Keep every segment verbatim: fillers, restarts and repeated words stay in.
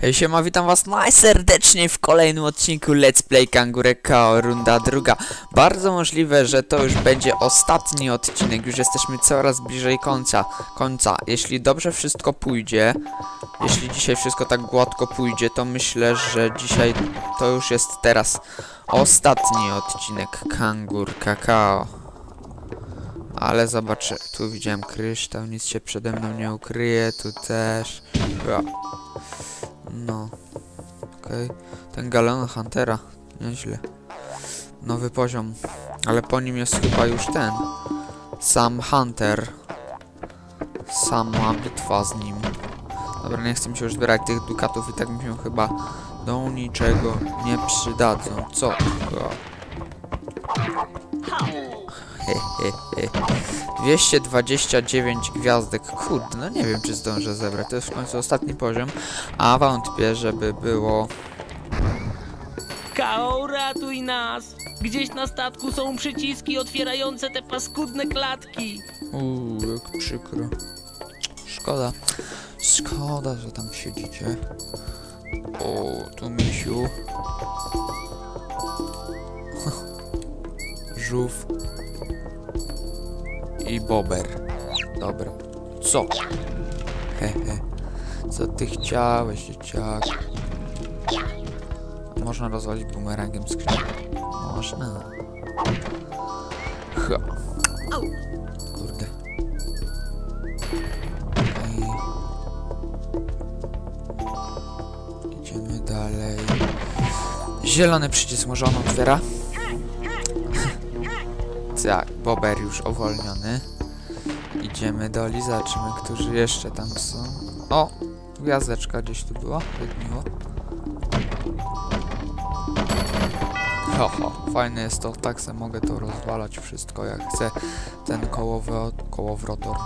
Hej, siema, witam was najserdeczniej w kolejnym odcinku Let's Play Kangur K O, runda druga. Bardzo możliwe, że to już będzie ostatni odcinek, już jesteśmy coraz bliżej końca. końca. Jeśli dobrze wszystko pójdzie, jeśli dzisiaj wszystko tak gładko pójdzie, to myślę, że dzisiaj to już jest teraz ostatni odcinek Kangur K O. Ale zobaczę, tu widziałem kryształ, nic się przede mną nie ukryje, tu też. Ja. No, okej. Okay. Ten galon Huntera, nieźle. Nowy poziom, ale po nim jest chyba już ten. Sam Hunter. Sama bitwa z nim. Dobra, nie chcę mi się już zbierać tych dukatów i tak mi się chyba do niczego nie przydadzą. Co? He, he, he. dwieście dwadzieścia dziewięć gwiazdek. Kurde, no nie wiem, czy zdążę zebrać. To jest w końcu ostatni poziom, a wątpię, żeby było... K O, ratuj nas! Gdzieś na statku są przyciski otwierające te paskudne klatki. Uuu, jak przykro. Szkoda. Szkoda, że tam siedzicie. O, tu misiu. Żółw. I bober. Dobra. Co? Hehe. Co ty chciałeś, dzieciak? Można rozwalić bumerangiem skrzynię. Można. Ha. Kurde. I... Idziemy dalej. Zielony przycisk, może on otwiera? Tak, bober już uwolniony. Idziemy do Oli, zobaczymy, którzy jeszcze tam są. O! Gwiazdeczka gdzieś tu była, jak miło. Ho, ho, fajne jest to, tak se mogę to rozwalać wszystko jak chcę. Ten kołowro kołowrotor.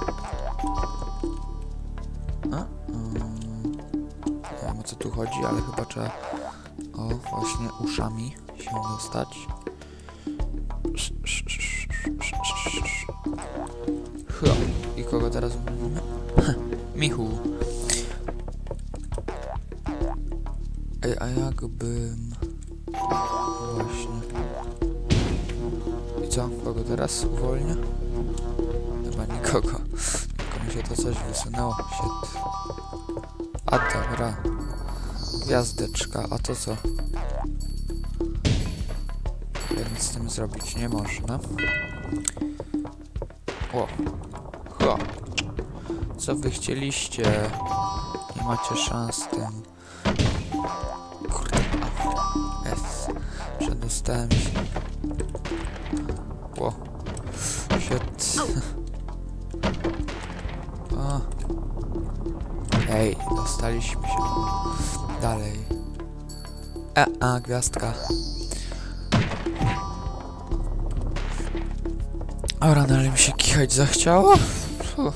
A? Hmm. Nie wiem, o co tu chodzi, ale chyba trzeba o właśnie uszami się dostać. Hua. I kogo teraz uwolnimy? Michu. Ej, a jakbym... Właśnie. I co? Kogo teraz uwolnię? Chyba nikogo. Tylko mi się to coś wysunęło. Shit. A dobra. Gwiazdeczka. A to co? Nic z tym zrobić nie można. O. Ho. Co wy chcieliście? Nie macie szans z tym. Kurde. Jest. Przedostałem się. Ło. Shit. O. Hej, dostaliśmy się. Dalej. E, a, gwiazdka. Ora, no ale mi się kichać zachciało. Fuh.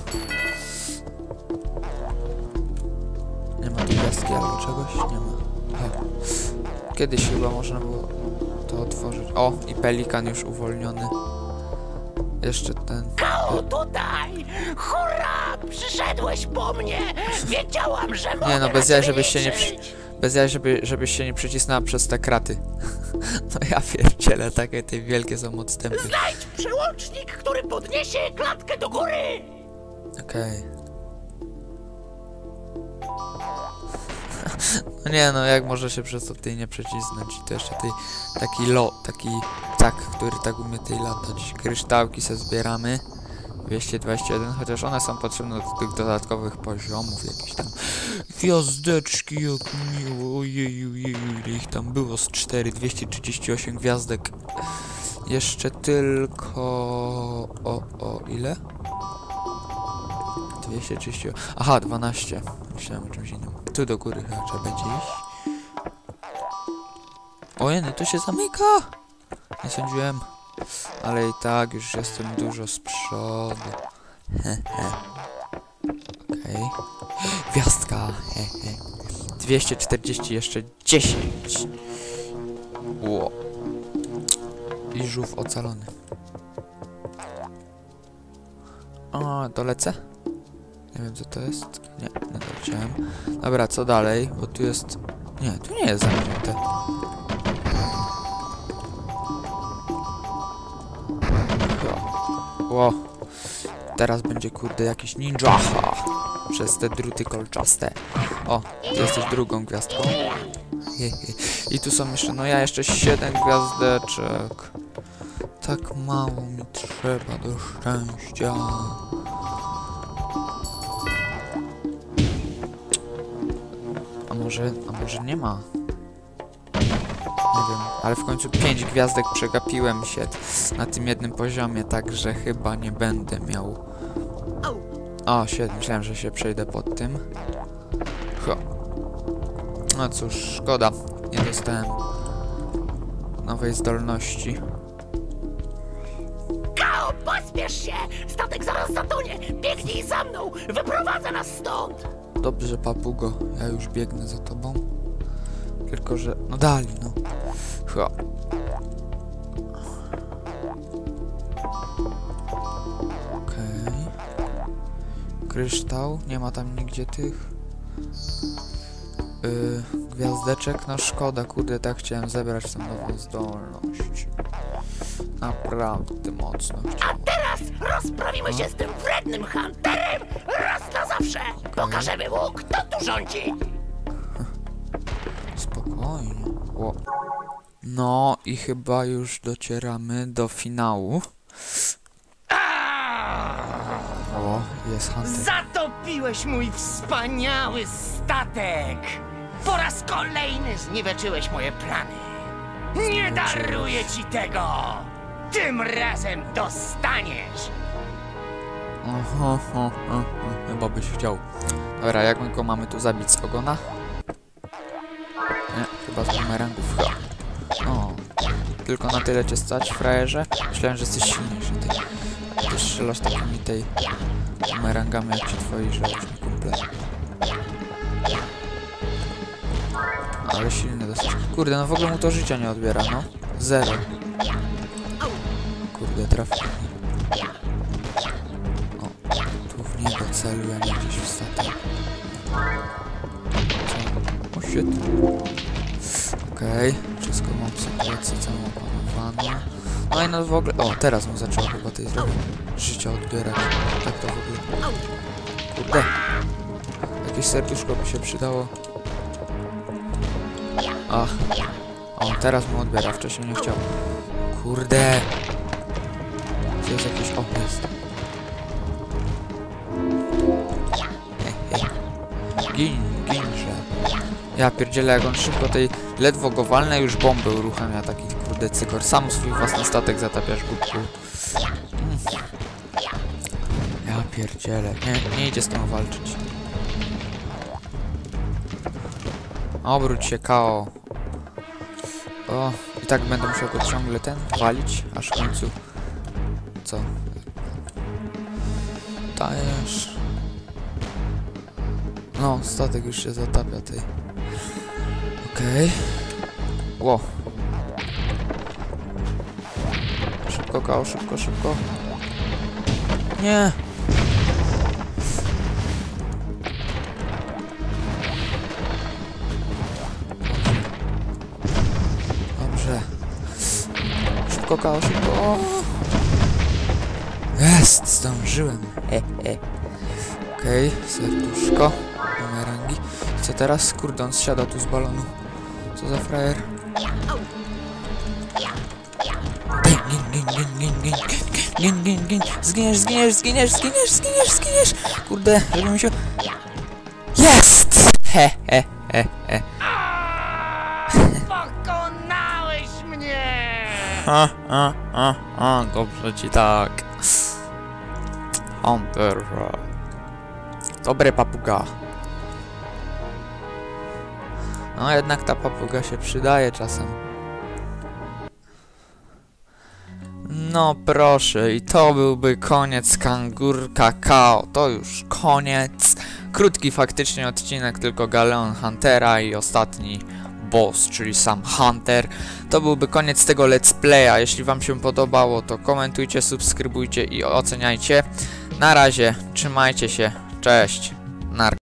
Nie ma tu gwiazdki albo czegoś? Nie ma. Ha. Kiedyś chyba można było to otworzyć. O, i pelikan już uwolniony. Jeszcze ten... K O, tutaj! Hurra! Przyszedłeś po mnie! Wiedziałam, że mogę. Nie no, bez jaj, żebyś się nie... Przy... Bez jaj, żeby, żebyś się nie przycisnęła przez te kraty. No ja pierdzielę, takie te wielkie są odstępy. Znajdź przełącznik, który podniesie klatkę do góry! Okej. Okay. No nie no, jak może się przez to tej nie przycisnąć? I to jeszcze tej, taki lo, taki tak, który tak umie tej latać. Kryształki se zbieramy. dwieście dwadzieścia jeden, chociaż one są potrzebne do tych dodatkowych poziomów, jakieś tam gwiazdeczki, jak miło, ojeju, ojeju, ile ich tam było z cztery, dwieście trzydzieści osiem gwiazdek. Jeszcze tylko... o, o, ile? dwieście trzydzieści... Aha, dwanaście. Myślałem o czymś innym. Tu do góry chyba trzeba będzie iść. Ojej, to się zamyka! Nie sądziłem. Ale i tak już jestem dużo z przodu. Hehe. Okej. Okay. Gwiazdka. Hehe. dwieście czterdzieści, jeszcze dziesięć. Ło. I żółw ocalony. O, dolecę? Nie wiem co to jest. Nie, nie doleciałem. Dobra, co dalej? Bo tu jest... Nie, tu nie jest zamknięte. Ło. Teraz będzie kurde jakiś ninja. Ha. Przez te druty kolczaste. O, ty jesteś drugą gwiazdką. He, he. I tu są jeszcze, no ja jeszcze siedem gwiazdeczek. Tak mało mi trzeba do szczęścia. A może, a może nie ma? Nie wiem, ale w końcu pięć gwiazdek przegapiłem się na tym jednym poziomie, także chyba nie będę miał... O, świetnie, myślałem, że się przejdę pod tym. Ho. No cóż, szkoda, nie dostałem nowej zdolności. Kao, pospiesz się! Statek zaraz zatonie! Biegnij za mną! Wyprowadzę nas stąd! Dobrze, papugo, ja już biegnę za tobą. Tylko, że... No dali, no. Ho. Okej. Kryształ, nie ma tam nigdzie tych... Yy, gwiazdeczek, no szkoda, kurde, tak chciałem zebrać tę nową zdolność. Naprawdę mocno A chciałem. teraz rozprawimy się z tym wrednym hunterem raz na zawsze! Pokażemy mu, kto tu rządzi! Spokojnie. Ło. No i chyba już docieramy do finału. O, jest hunter. Zatopiłeś mój wspaniały statek! Po raz kolejny zniweczyłeś moje plany. Nie daruję ci tego! Tym razem dostaniesz! Oho, ho, ho, ho. Chyba byś chciał. Dobra, jak my go mamy tu zabić z ogona? Nie, chyba z bumerangów. O, tylko na tyle cię stać, frajerze? Myślałem, że jesteś silniejszy. Ty, ty strzelasz takimi tej bumerangami jak ci twoi żołnierze kumple. Ale silny dosyć. Kurde, no w ogóle mu to życia nie odbiera, no. Zero. Kurde, trafił. O, tu w niego celuję, a nie gdzieś w statek. O, shit. Okej, okay. Wszystko mam sytuację całą opanowaną. No i no w ogóle... O, teraz mu zaczęło chyba tej trochę życia odbierać. Tak to w ogóle... Kurde. Jakieś serduszko by się przydało. Ach. O, teraz mu odbiera, wcześniej nie chciał. Kurde. To jest jakiś... O, jest. Hej, hej. Gin, ginże. Ja pierdzielę, jak on szybko tej... Ledwo go walnę, już bombę uruchamia, taki kurde cykor. Sam swój własny statek zatapiasz, głupku. Mm. Ja pierdzielę. Nie, nie idzie z tą walczyć. Obróć się, Kao. O, i tak będę musiał go ciągle ten walić, aż w końcu... Co? Dajesz... No, statek już się zatapia tej. Okej. Okay. Ło. Szybko, Kao, szybko, szybko. Nie! Dobrze. Szybko, Kao, szybko. O! Jest, zdążyłem. He, he. Okej, okay, serduszko. Bumerangi. Co teraz? Kurde, on zsiada tu z balonu. Co za frajer? Gin, gin, gin, gin, gin, gin, gin, gin. Zginiesz, zginiesz, zginiesz, zginiesz, zginiesz, zginiesz. Kurde, żeby mi się... Jest! He, he, he, he. Pokonałeś mnie! Ha, ha, ha, ha. Dobrze ci tak. Hunter. Dobre, papuga. No jednak ta papuga się przydaje czasem. No proszę, i to byłby koniec Kangurka Kao. To już koniec. Krótki faktycznie odcinek, tylko Galeon Huntera i ostatni boss, czyli sam Hunter. To byłby koniec tego let's playa. Jeśli wam się podobało, to komentujcie, subskrybujcie i oceniajcie. Na razie, trzymajcie się. Cześć. Nar